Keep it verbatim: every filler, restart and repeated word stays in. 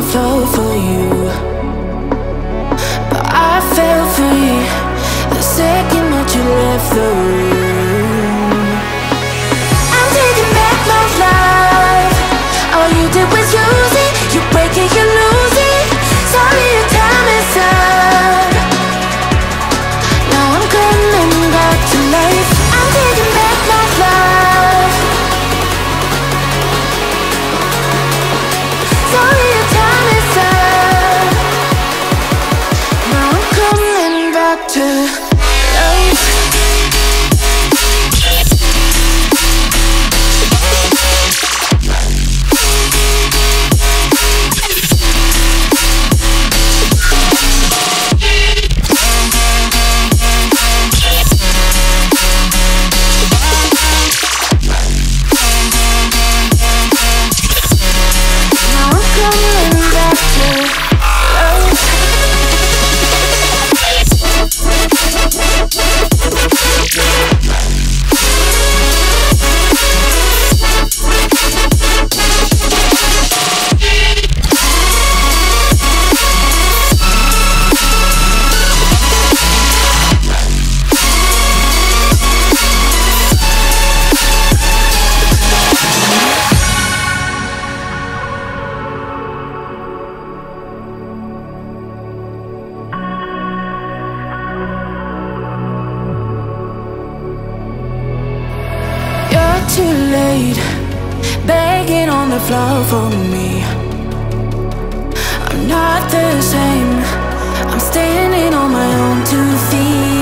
floor for you, but I fell free the second that you left the room. I'm taking back my life. All you did was use it. You break it, you lose it. Sorry, your time is up. Now I'm coming back to life. I'm taking back my life. Sorry, your time is up. Now I'm coming back to life. Too late, begging on the floor for me. I'm not the same. I'm standing on my own two feet.